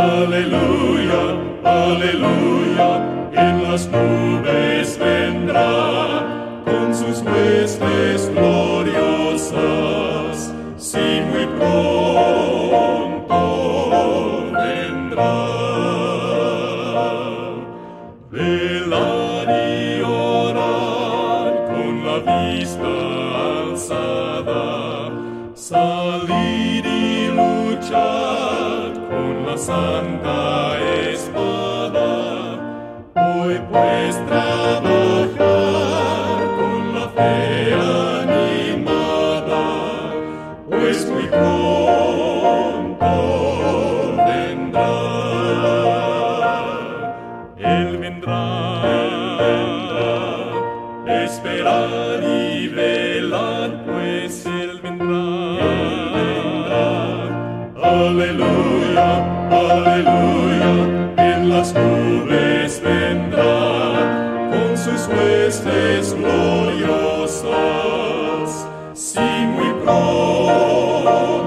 Aleluya, aleluya, en las nubes vendrá con sus huestes gloriosas, sí, muy pronto vendrá. Velar y orar con la vista alzada, salir y luchar con la santa espada. Hoy pues trabajar con la fe animada, pues muy pronto vendrá. Él vendrá, esperar y velar, pues Él vendrá. Aleluya, aleluya, en las nubes vendrá con sus huestes gloriosas, sí, muy pronto.